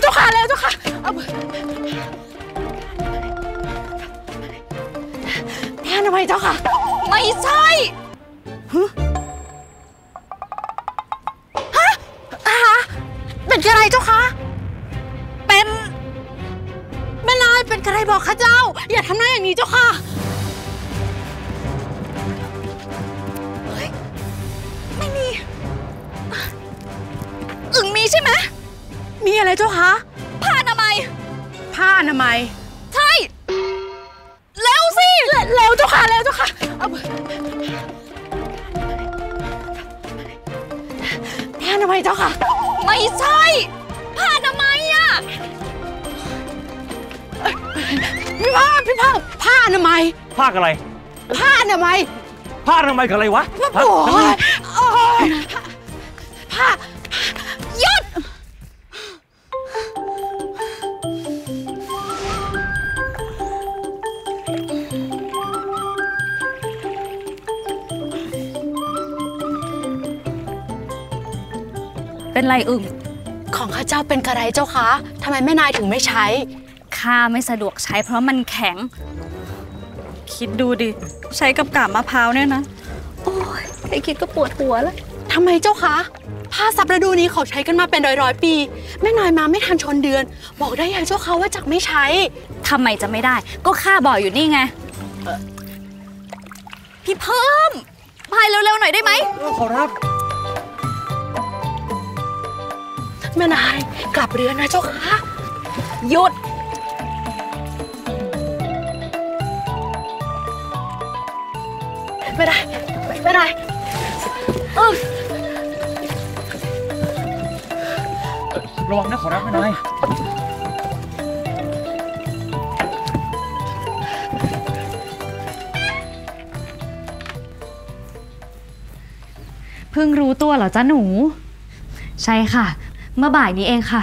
จ้าค่ะเร็วเจ้าค่ะผ้าอนามัยเจ้าค่ะไม่ใช่ฮะเป็นอะไรเจ้าคะเป็นแม่นายเป็นอะไรบอกข้าเจ้าอย่าทำหน้าอย่างนี้เจ้าค่ะไม่มีอึ่งมีใช่ไหมมีอะไรเจ้าคะผ้าอนามัยผ้าอนามัยใช่เร็วสิเร็วเจ้าค่ะเร็วเจ้าค่ะผ้าอนามัยเจ้าค่ะไม่ใช่ผ้าอนามัยอะพี่พ่อผ้าอนามัยผ้าอะไรผ้าอนามัยผ้าอนามัยกับอะไรวะโอ้ยผ้าหยุดเป็นไรอึ่งของข้าเจ้าเป็นกระไรเจ้าคะทำไมแม่นายถึงไม่ใช้ข้าไม่สะดวกใช้เพราะมันแข็งคิดดูดิใช้กับกาบมะพร้าวเนี่ยนะโอ้ยแค่คิดก็ปวดหัวแล้วทำไมเจ้าคะผ้าซับฤดูนี้เขาใช้กันมาเป็นร้อยปีแม่นายมาไม่ทันชนเดือนบอกได้ยังเจ้าคะว่าจักไม่ใช้ทำไมจะไม่ได้ก็ข้าบอกอยู่นี่ไงพี่เพิ่มพายเร็วๆหน่อยได้ไหมขอรับแม่นายกลับเรือนนะเจ้าคะหยุดไม่ได้ระวังนะขอรับแม่นายเพิ่งรู้ตัวเหรอจ๊ะหนูใช่ค่ะเมื่อบ่ายนี้เองค่ะ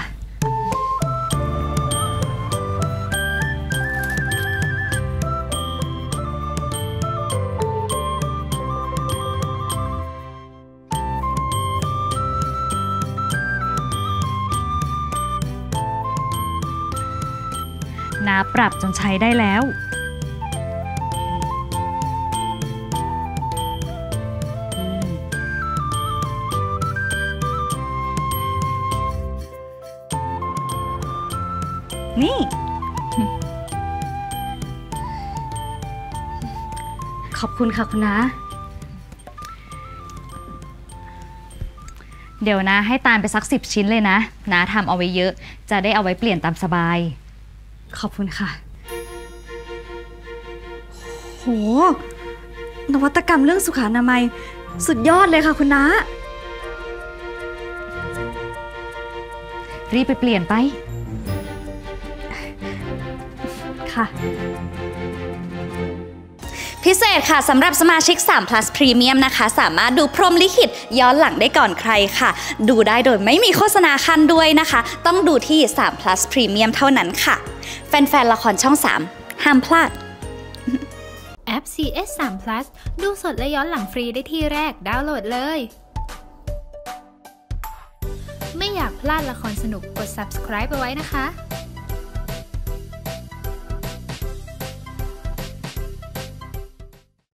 น้าปรับจนใช้ได้แล้วนี่ขอบคุณค่ะคุณน้าเดี๋ยวนะให้ตาลไปสัก10 ชิ้นเลยนะน้าทำเอาไว้เยอะจะได้เอาไว้เปลี่ยนตามสบายขอบคุณค่ะโหนวัตกรรมเรื่องสุขอนามัยสุดยอดเลยค่ะคุณน้ารีบไปเปลี่ยนไปค่ะพิเศษค่ะสำหรับสมาชิก3 plus Premium นะคะสามารถดูพรหมลิขิตย้อนหลังได้ก่อนใครค่ะดูได้โดยไม่มีโฆษณาขั้นด้วยนะคะต้องดูที่3 plus Premium เท่านั้นค่ะแฟนๆละครช่อง3ห้ามพลาดแอป CS3 Plus ดูสดและย้อนหลังฟรีได้ที่แรกดาวน์โหลดเลยไม่อยากพลาดละครสนุกกด subscribe ไปไว้นะคะ